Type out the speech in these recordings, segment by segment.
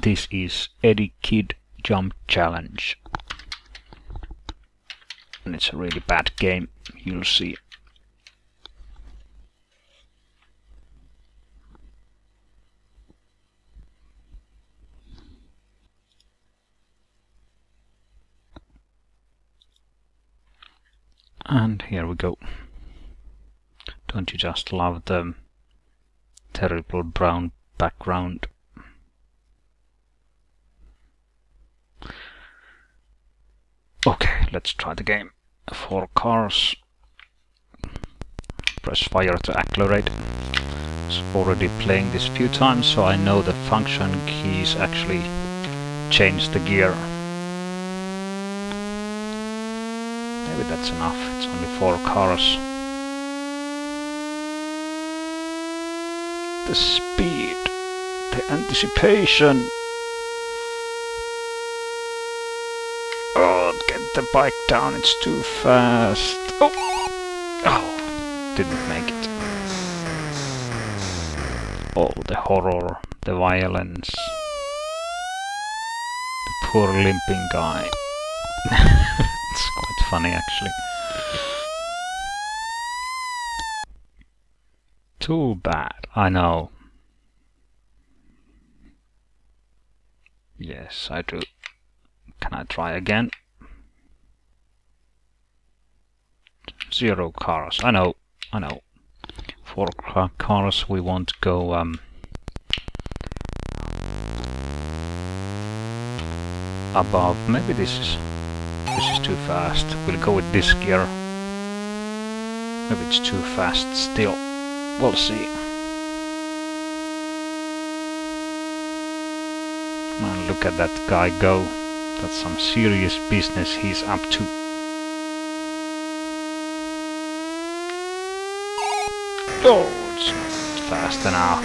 This is Eddie Kid Jump Challenge. And it's a really bad game, you'll see. And here we go. Don't you just love the terrible brown background? Okay, let's try the game. 4 cars. Press fire to accelerate. I'm already playing this few times, so I know the function keys actually change the gear. Maybe that's enough. It's only 4 cars. The speed, the anticipation. Oh, get the bike down, it's too fast. Oh, didn't make it. Oh, the horror, the violence. The poor limping guy. It's quite funny actually. Too bad, I know. Yes, I do. Can I try again? 0 cars, I know. 4 cars, we won't go above. Maybe this is too fast. We'll go with this gear. Maybe it's too fast still. We'll see. Man, look at that guy go. That's some serious business he's up to. Oh, it's not fast enough.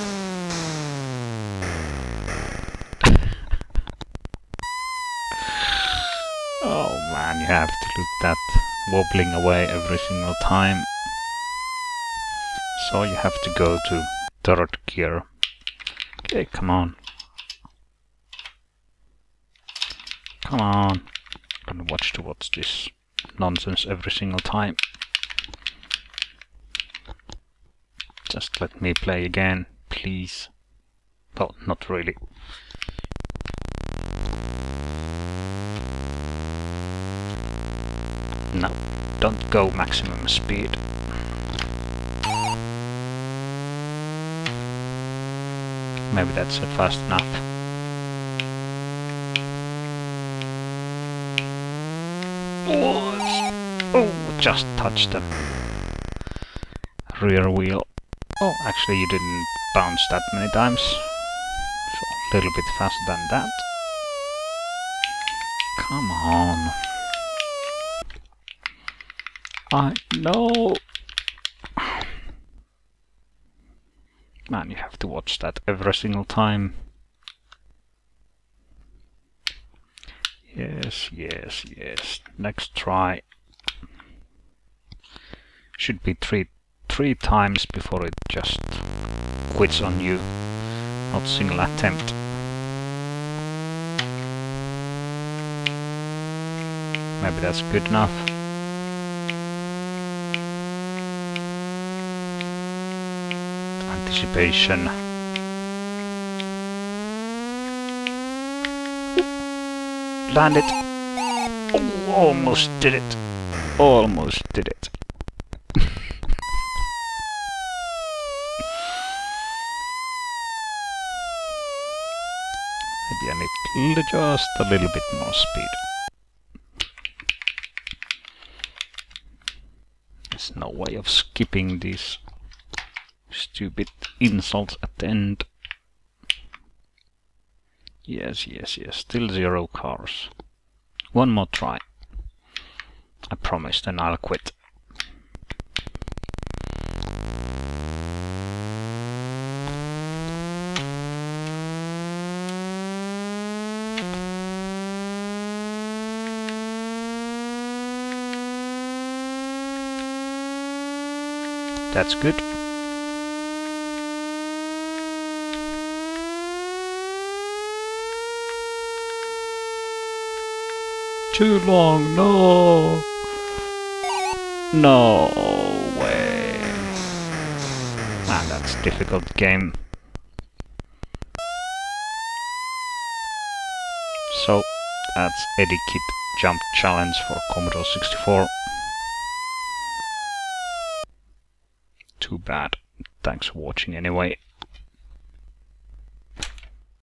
Oh man, you have to look that wobbling away every single time. So you have to go to third gear. Okay, come on. Come on. I'm gonna watch towards this nonsense every single time. Just let me play again, please. Well, not really. No, don't go maximum speed. Maybe that's fast enough. Oh, just touched the rear wheel. Oh, actually you didn't bounce that many times. So a little bit faster than that. Come on. I know. Man, you have to watch that every single time. Yes, yes, yes. Next try. Should be three times before it just quits on you. Not single attempt. Maybe that's good enough. Anticipation. Land it. Oh, almost did it. Almost did it. Maybe I need just a little bit more speed. There's no way of skipping these stupid insults at the end. Yes, yes, yes. Still 0 cars. One more try. I promise, then I'll quit. That's good. too long. No. No way. Man, that's a difficult game. So, that's Eddie Kit Jump Challenge for Commodore 64. Too bad. Thanks for watching anyway.